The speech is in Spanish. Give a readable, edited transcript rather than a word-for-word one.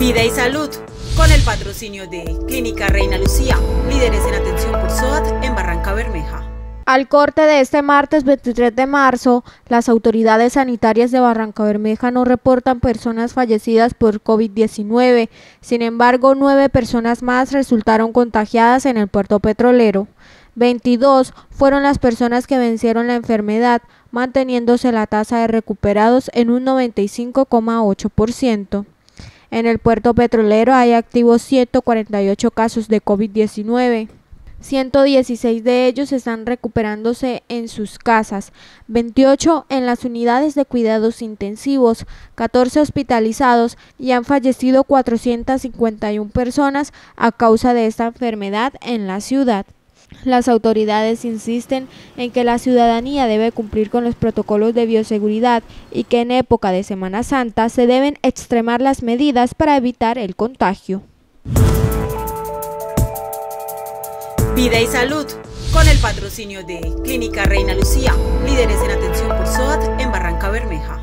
Vida y salud, con el patrocinio de Clínica Reina Lucía, líderes en atención por SOAT en Barranca Bermeja. Al corte de este martes 23 de marzo, las autoridades sanitarias de Barranca Bermeja no reportan personas fallecidas por COVID-19. Sin embargo, 9 personas más resultaron contagiadas en el puerto petrolero. 22 fueron las personas que vencieron la enfermedad, manteniéndose la tasa de recuperados en un 95,8%. En el puerto petrolero hay activos 148 casos de COVID-19. 116 de ellos están recuperándose en sus casas, 28 en las unidades de cuidados intensivos, 14 hospitalizados y han fallecido 451 personas a causa de esta enfermedad en la ciudad. Las autoridades insisten en que la ciudadanía debe cumplir con los protocolos de bioseguridad y que en época de Semana Santa se deben extremar las medidas para evitar el contagio. Vida y salud, con el patrocinio de Clínica Reina Lucía, líderes en atención por SOAT en Barranca Bermeja.